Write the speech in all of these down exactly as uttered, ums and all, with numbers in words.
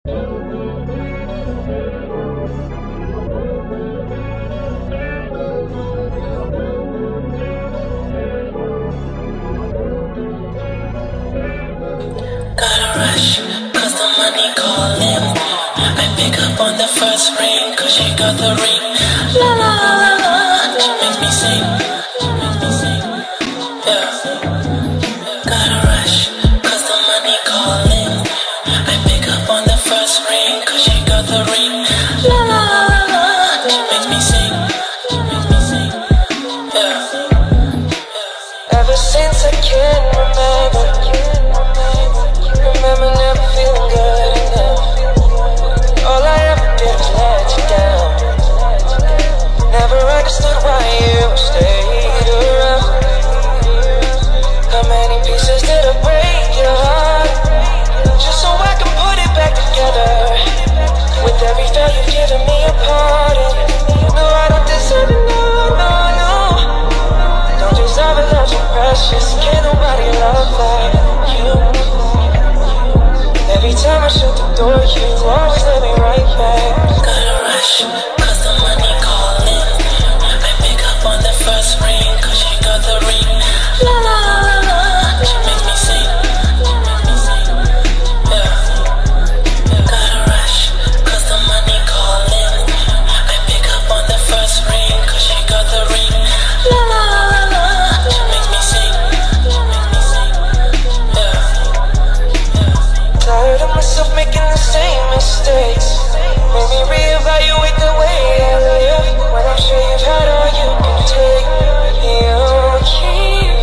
Rush, cause the money calling. I pick up on the first ring, cause she got the ring. La la la la la, she makes me sing, she makes me sing, yeah. Gotta rush, cause the money calling. I pick up on the first ring, cause she got the ring. La la la la la, she makes me sing, she makes me sing, yeah. Ever since I can remember, remember never feeling good enough. All I ever did was let you down. Never understood why you stayed around. How many pieces did I break your heart, just so I can put it back together? With every fail you've given me a pardon. No, I don't deserve it, no, no, no. Don't deserve it, love so precious. Can't nobody love like you. Every time I shut the door, you always let me right back. Gotta rush, cause the money calling. I pick up on the first ring, cause she got the ring. La la la la la, she makes me sing, she makes me sing, yeah. Gotta rush, cause the money calling. I pick up on the first ring, cause she got the ring. La la la la la, she makes me sing, she makes me sing, yeah. Tired of myself making the same mistakes. Made me reevaluate the way I live, when I'm sure you've had all you can take. Okay.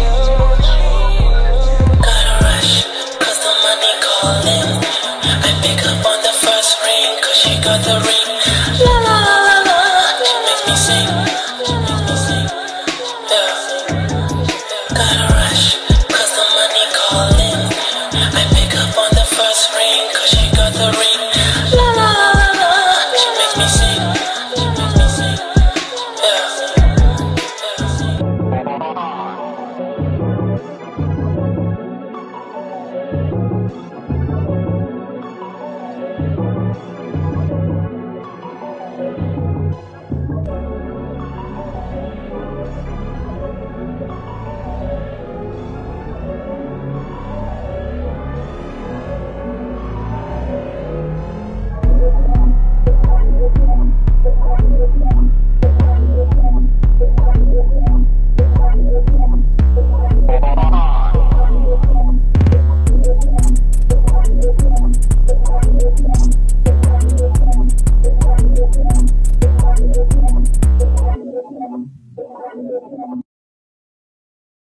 Gotta rush, cause the money calling. I pick up on the first ring, cause she got the ring. La la la la la, she makes me sing, she makes me sing, yeah. Gotta rush, cause the money calling. I pick up on the first ring, cause she got the ring. La la la la la, she makes me sing, she makes me sing, yeah.